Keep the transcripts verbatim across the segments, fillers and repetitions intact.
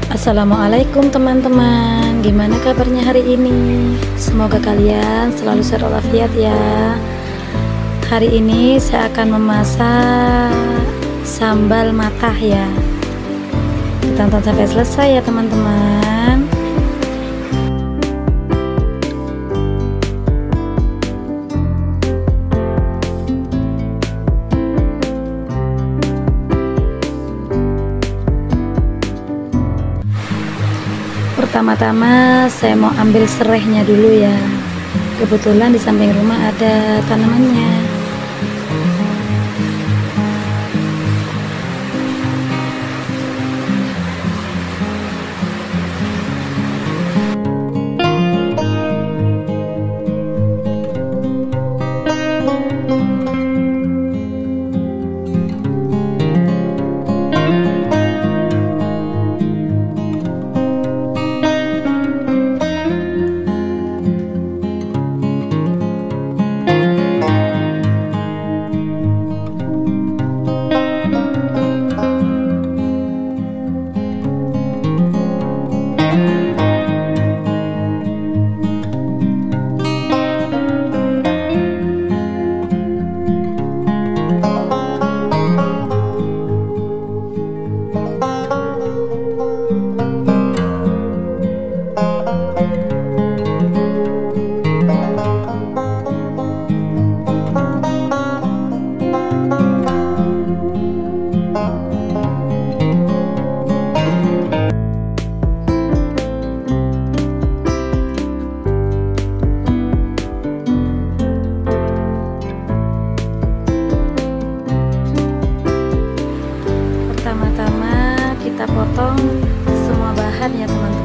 Assalamualaikum teman-teman, gimana kabarnya hari ini? Semoga kalian selalu sehat walafiat ya. Hari ini saya akan memasak sambal matah ya. Ditonton sampai selesai ya teman-teman. Pertama-tama saya mau ambil serehnya dulu ya. Kebetulan di samping rumah ada tanamannya. Pertama-tama kita potong semua bahan ya teman-teman.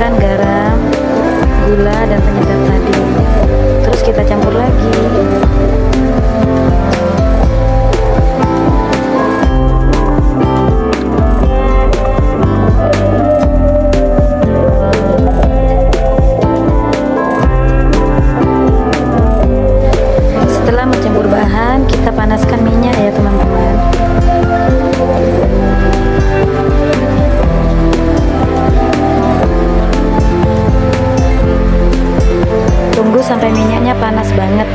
masukkan garam, gula, dan penyedap tadi. Terus kita campur lagi. Setelah mencampur bahan, kita panaskan minyak ya teman-teman. Tunggu sampai minyaknya panas banget.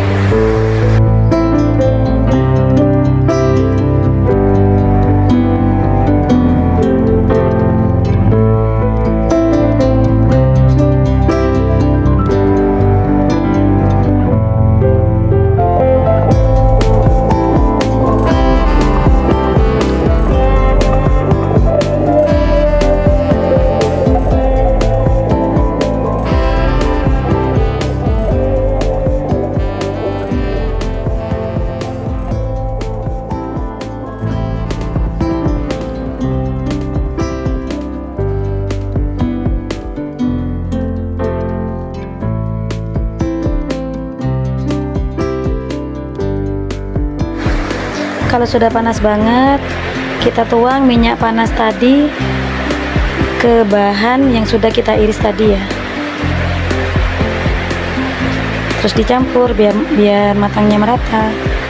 Kalau sudah panas banget, kita tuang minyak panas tadi ke bahan yang sudah kita iris tadi ya. Terus dicampur biar biar matangnya merata.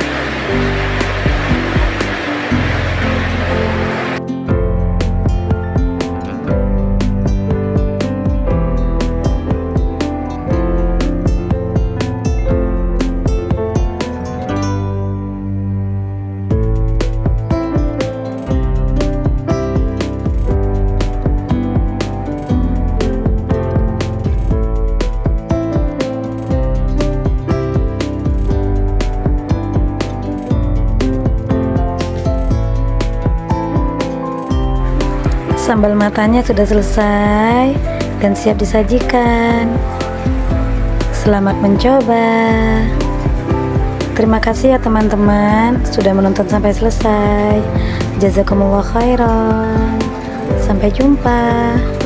Sambal matanya sudah selesai dan siap disajikan. Selamat mencoba. Terima kasih ya teman-teman sudah menonton sampai selesai. Jazakumullah khairan. Sampai jumpa.